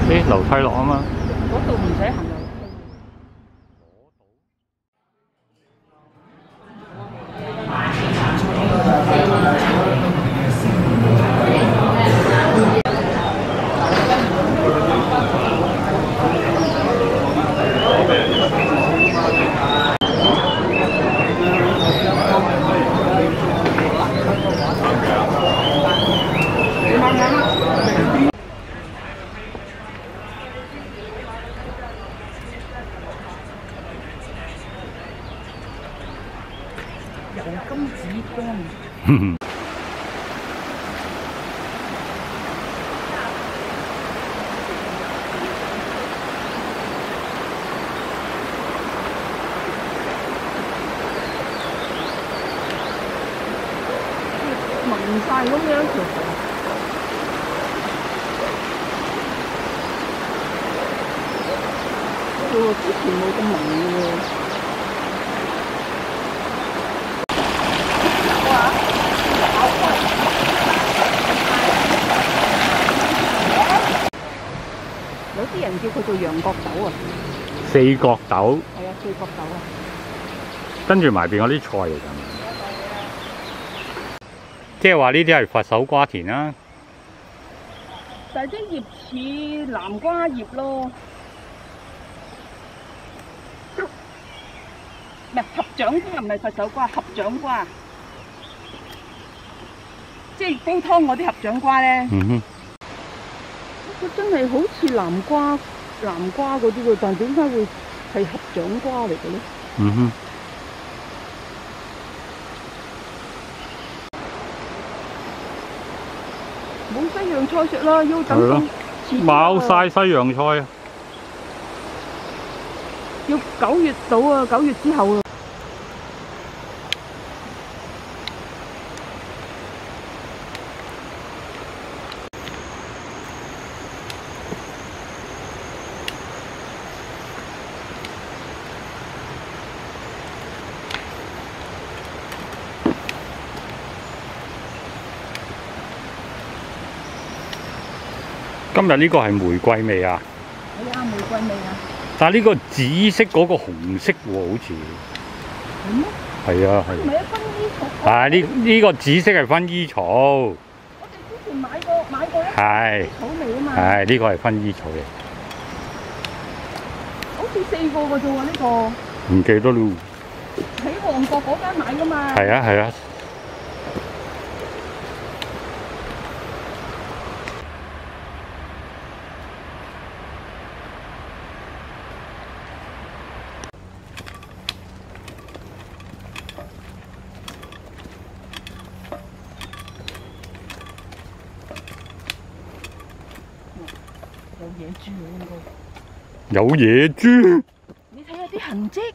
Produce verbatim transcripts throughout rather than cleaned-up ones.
啲樓梯落啊嘛。 嗰度唔使行樓梯。油金子乾。紋晒咁樣條河。哦，之前冇咁紋嘅喎。有啲人叫佢做羊角豆啊。 四角豆。 係啊，四角豆啊。 跟住埋邊嗰啲菜嚟㗎。即係話呢啲係佛手瓜田啦。 但係啲葉似南瓜葉咯，唔係合掌瓜，唔係佛手瓜，合掌瓜，即係煲湯嗰啲合掌瓜咧。 嗯哼。 佢真係好似南瓜、南瓜嗰啲喎，但係點解會係合掌瓜嚟嘅咧？ 嗯哼。 冇西洋菜食啦，要等到遲啲冇晒西洋菜啊！ 要九月到啊，九月之後啊。 今日呢個係玫瑰味啊！ 係啊，玫瑰味啊！ 但係呢個紫色嗰個紅色喎，好似。 係咩？ 係啊，係。 唔係啊，薰衣草。 係呢呢個紫色係薰衣草。 我哋之前買過買過一係。 草味啊嘛。 係呢個係薰衣草嘅。 好似四個嘅啫喎，呢個。 唔記得咯。 喺旺角嗰間買㗎嘛。 係啊係啊。 有野豬喎應該。 有野豬。 你睇下啲痕跡。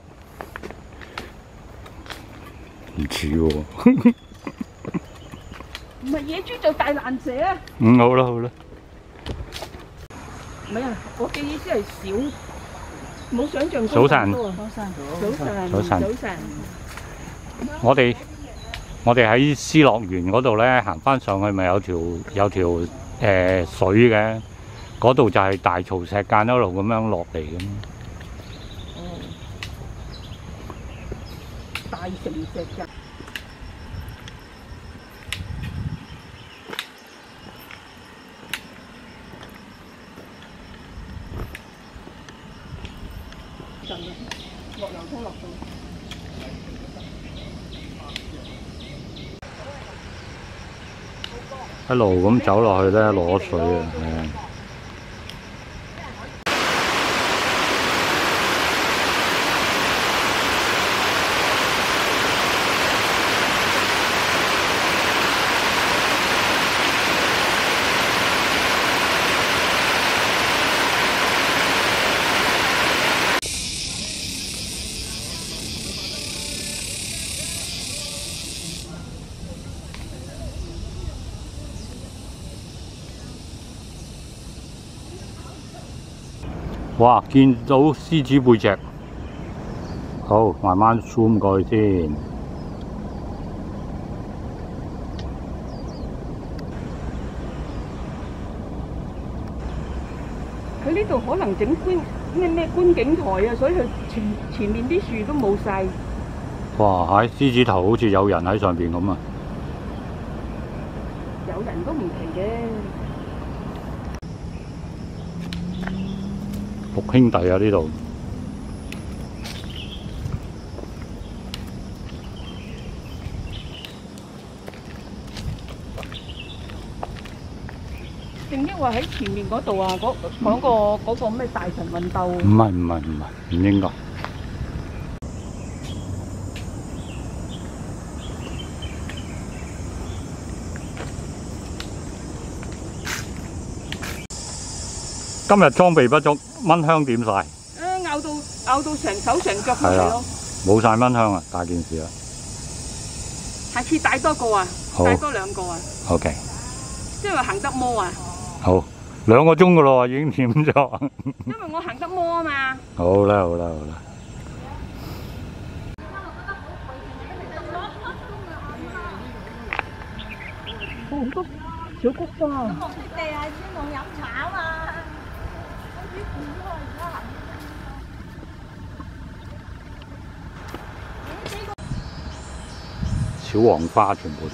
唔似喎。 唔係野豬就大爛蛇啊！ 嗯，好啦好啦。 唔係啊，我嘅意思係少，冇想象中早晨。 早晨。早晨。 早晨。 早晨。 我哋我哋喺思樂園嗰度咧，行翻上去咪有條有條誒、呃、水嘅，嗰度就係大曹石澗一路咁樣落嚟嘅。 哦。大城石澗。落油通落到。 一路咁走落去咧，攞水啊，係啊。哇！見到獅子背脊，好，慢慢 zoom 過去先。 佢呢度可能整觀咩咩觀景台啊，所以佢前前面啲樹都冇晒。 哇！喺獅子頭好似有人喺上邊咁啊！ 有人都唔奇嘅。 六兄弟啊，呢度。 定抑或喺前面嗰度啊？嗰嗰個嗰個咩大神運鬥？ 唔係唔係唔係，唔應該。今日裝備不足，蚊香點晒？ 誒咬到咬到成手成腳都係咯， 冇晒蚊香啊！大件事啦。 下次帶多個啊，帶多兩個啊。 OK。 即係話行得摩啊！ 好，兩個鐘噶咯，已經點咗。 因為我行得摩啊嘛。 好啦好啦好啦。 好多小菊花。 咁我哋地係先同飲茶嘛。 小黃花全部都。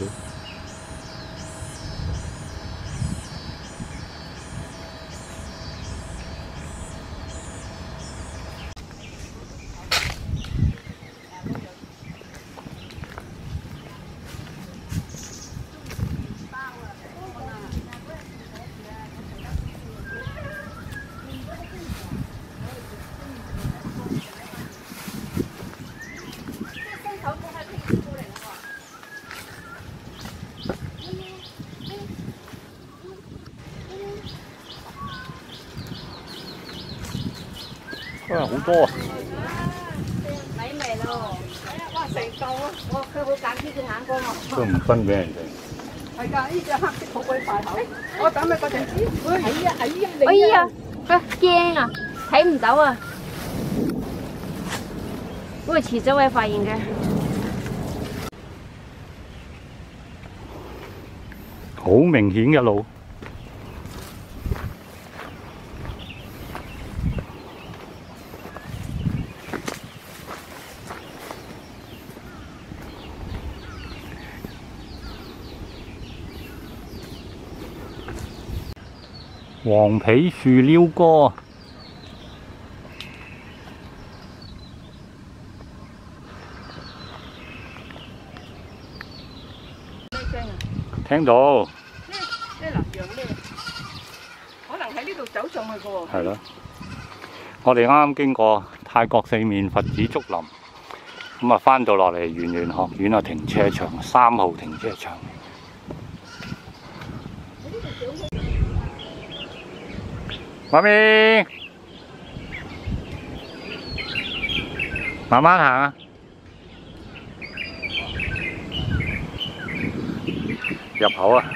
哇！好多啊！ 睇味咯，哇！成嚿啊！我佢好揀呢隻眼光啊！ 都唔分俾人哋。 係㗎，呢隻黑色好鬼大口。我等你嗰陣時，哎呀哎呀你！ 哎呀，佢驚啊，睇唔到啊！會遲早會發現嘅。 好明顯嘅路。黃皮樹鷯哥， 咩聲啊？ 聽到。 呢呢南洋咩？可能喺呢度走上去嘅喎。 係咯。我哋啱啱經過泰國四面佛子竹林，咁啊翻到落嚟圓玄學院啊停車場三號停車場。媽咪，慢慢行啊！入口啊！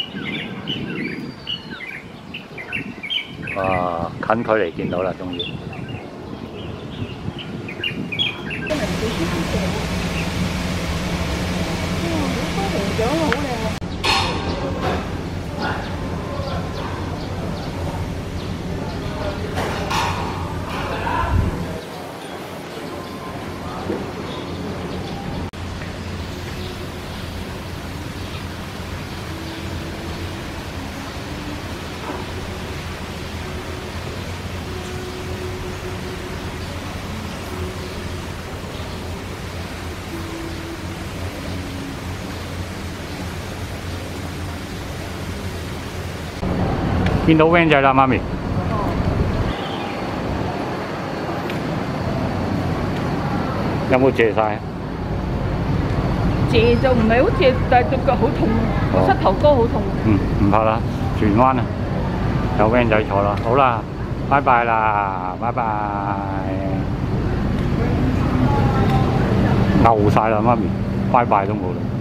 哇，近距離見到啦，終於。 真係幾天氣哇！好多紅掌啊，好靚啊！ 見到 van 仔啦，媽咪。有冇謝晒？ 謝就唔係好謝，但係隻腳好痛啊，個膝頭哥好痛。 嗯，唔怕啦，轉彎啊，有 van 仔坐啦。好啦，拜拜啦，拜拜。牛晒啦，媽咪，拜拜都冇啦。